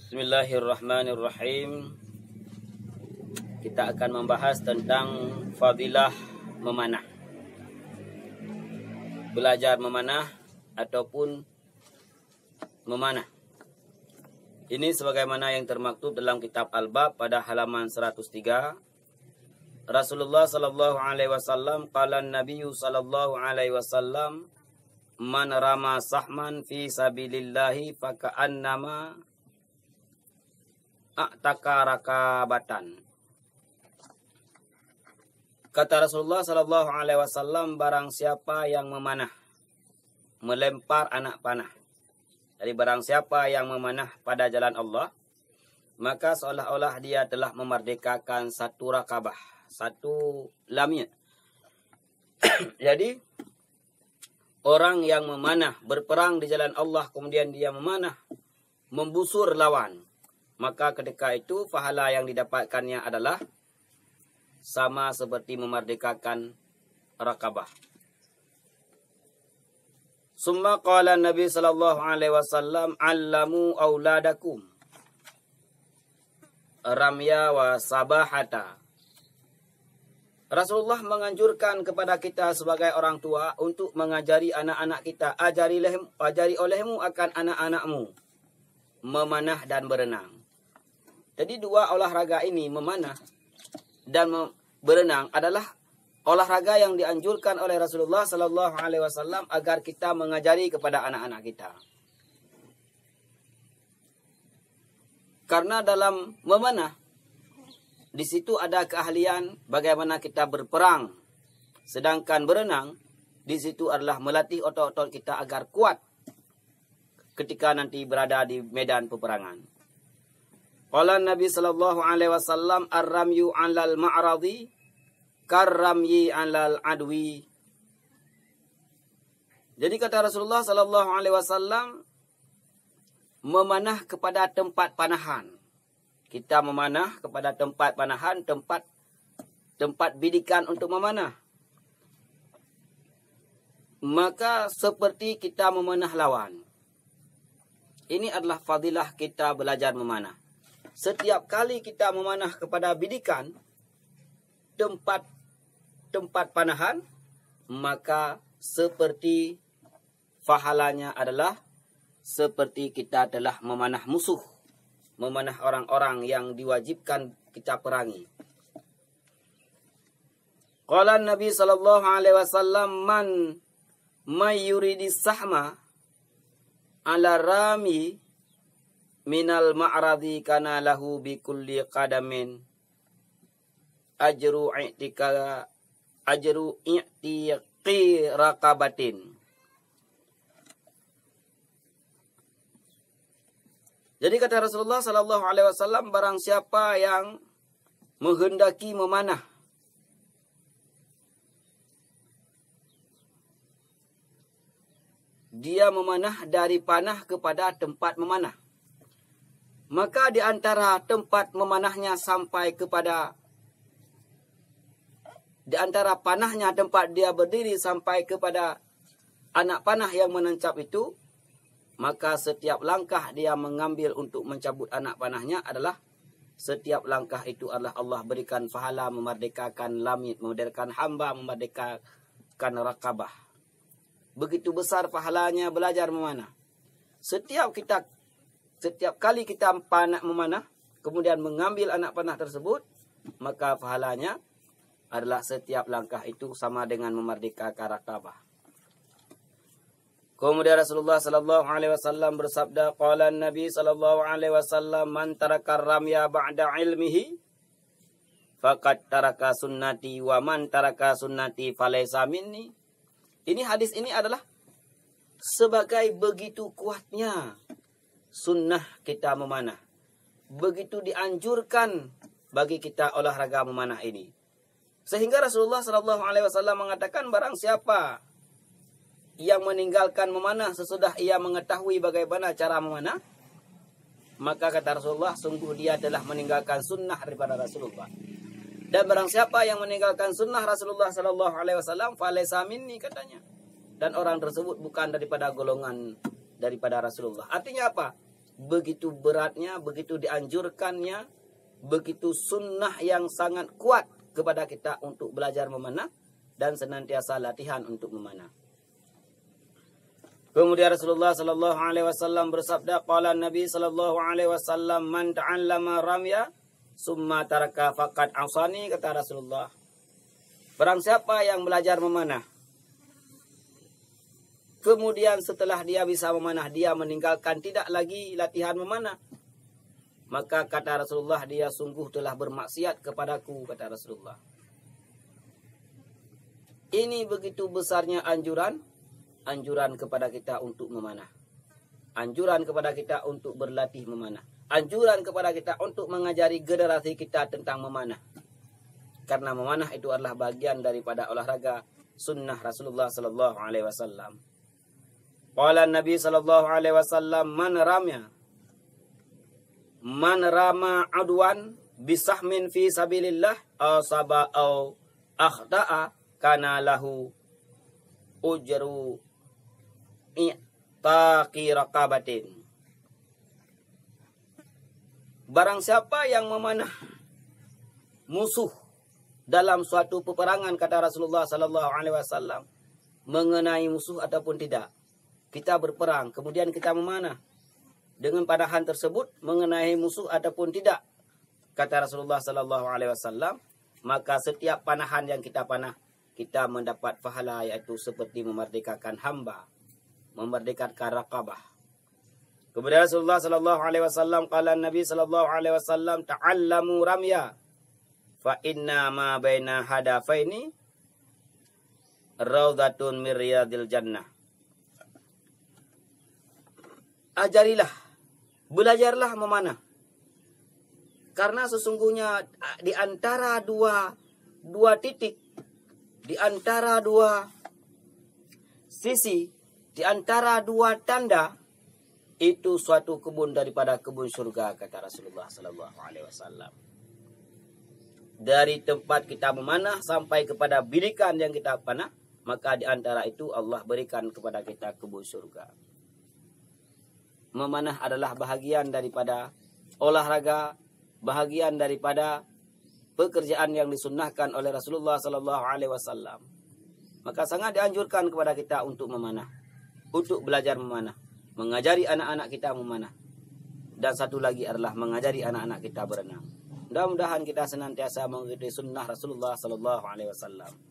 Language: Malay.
Bismillahirrahmanirrahim. Kita akan membahas tentang fadilah memanah. Belajar memanah ataupun memanah. Ini sebagaimana yang termaktub dalam kitab Al-Bab pada halaman 103. Rasulullah sallallahu alaihi wasallam qala an-nabiyyu sallallahu alaihi wasallam man rama sahman fi sabilillahi faka'annama a'taka rakabatan. Kata Rasulullah sallallahu alaihi wasallam, barang siapa yang memanah, melempar anak panah. Jadi barang siapa yang memanah pada jalan Allah, maka seolah-olah dia telah memerdekakan satu rakabah, satu lamnya. Jadi orang yang memanah, berperang di jalan Allah, kemudian dia memanah, membusur lawan, maka ketika itu pahala yang didapatkannya adalah sama seperti memerdekakan rakabah. Summa qala Nabi sallallahu alaihi wasallam, "Allamu auladakum ramya wa sabahata." Rasulullah menganjurkan kepada kita sebagai orang tua untuk mengajari anak-anak kita, ajari olehmu akan anak-anakmu memanah dan berenang. Jadi dua olahraga ini, memanah dan berenang, adalah olahraga yang dianjurkan oleh Rasulullah sallallahu alaihi wasallam agar kita mengajari kepada anak-anak kita. Karena dalam memanah, di situ ada keahlian bagaimana kita berperang. Sedangkan berenang, di situ adalah melatih otot-otot kita agar kuat ketika nanti berada di medan peperangan. Qala Nabi sallallahu alaihi wasallam, ar-ramyu 'alal ma'radi karramyi 'alal adwi. Jadi kata Rasulullah sallallahu alaihi wasallam, memanah kepada tempat panahan. Kita memanah kepada tempat panahan, tempat bidikan untuk memanah. Maka seperti kita memanah lawan. Ini adalah fadilah kita belajar memanah. Setiap kali kita memanah kepada bidikan, tempat panahan, maka seperti pahalanya adalah seperti kita telah memanah musuh, memanah orang-orang yang diwajibkan kita perangi. Qala Nabi sallallahu alaihi wasallam, man yuridis sahma ala rami minal ma'radi kana lahu bi kulli qadamin ajru i'tiqi raqabatin. Jadi kata Rasulullah sallallahu alaihi wasallam, barang siapa yang menghendaki memanah, dia memanah dari panah kepada tempat memanah, maka di antara tempat memanahnya sampai kepada, di antara panahnya tempat dia berdiri sampai kepada anak panah yang menancap itu, maka setiap langkah dia mengambil untuk mencabut anak panahnya adalah, setiap langkah itu adalah Allah berikan pahala memerdekakan lamit, memerdekakan hamba, memerdekakan rakabah. Begitu besar pahalanya belajar memanah. Setiap kali kita memanah, kemudian mengambil anak panah tersebut, maka pahalanya adalah setiap langkah itu sama dengan memerdekakan rakabah. Kemudian Rasulullah sallallahu alaihi wasallam bersabda, qala Nabi sallallahu alaihi wasallam, man taraka ramya ba'da ilmihi faqad taraka sunnati wa man taraka sunnati falaysa minni. Ini hadis ini adalah sebagai begitu kuatnya sunnah kita memanah. Begitu dianjurkan bagi kita olahraga memanah ini. Sehingga Rasulullah sallallahu alaihi wasallam mengatakan, barang siapa yang meninggalkan memanah sesudah ia mengetahui bagaimana cara memanah, maka kata Rasulullah, sungguh dia telah meninggalkan sunnah daripada Rasulullah. Dan barang siapa yang meninggalkan sunnah Rasulullah sallallahu alaihi wasallam, falaysa minni, katanya. Dan orang tersebut bukan daripada golongan daripada Rasulullah. Artinya apa? begitu beratnya, begitu dianjurkannya, begitu sunnah yang sangat kuat kepada kita untuk belajar memanah dan senantiasa latihan untuk memanah. Kemudian Rasulullah sallallahu alaihi wasallam bersabda, qala Nabi sallallahu alaihi wasallam, man ta'allama ramya summa taraka faqad asani, kata Rasulullah. Barang siapa yang belajar memanah, kemudian setelah dia bisa memanah, dia meninggalkan tidak lagi latihan memanah, maka kata Rasulullah, dia sungguh telah bermaksiat kepadaku, kata Rasulullah. Ini begitu besarnya anjuran kepada kita untuk memanah. Anjuran kepada kita untuk berlatih memanah. Anjuran kepada kita untuk mengajari generasi kita tentang memanah. Karena memanah itu adalah bagian daripada olahraga sunnah Rasulullah sallallahu alaihi wasallam. Qala Nabi sallallahu alaihi wasallam, man rama adwan bisahmin fi sabilillah asaba au akhta'a kana lahu ujru i'taqi raqabatin. Barang siapa yang memanah musuh dalam suatu peperangan, kata Rasulullah sallallahu alaihi wasallam, mengenai musuh ataupun tidak, kita berperang, kemudian kita memanah dengan panahan tersebut mengenai musuh ataupun tidak, kata Rasulullah sallallahu alaihi wasallam, maka setiap panahan yang kita panah, kita mendapat pahala, yaitu seperti memerdekakan hamba, memerdekakan raqabah. Kemudian Rasulullah sallallahu alaihi wasallam, qala Nabi sallallahu alaihi wasallam, ta'allamu ramya fa inna ma baina hadafaini raudhatun min riyadil jannah. Ajarilah, belajarlah memanah, karena sesungguhnya di antara dua titik, di antara dua sisi, di antara dua tanda, itu suatu kebun daripada kebun surga, kata Rasulullah sallallahu alaihi wasallam. Dari tempat kita memanah sampai kepada bidikan yang kita panah, maka di antara itu Allah berikan kepada kita kebun surga. Memanah adalah bahagian daripada olahraga, bahagian daripada pekerjaan yang disunnahkan oleh Rasulullah sallallahu alaihi wasallam. Maka sangat dianjurkan kepada kita untuk memanah, untuk belajar memanah, mengajari anak-anak kita memanah, dan satu lagi adalah mengajari anak-anak kita berenang. Mudah-mudahan kita senantiasa mengikuti sunnah Rasulullah sallallahu alaihi wasallam.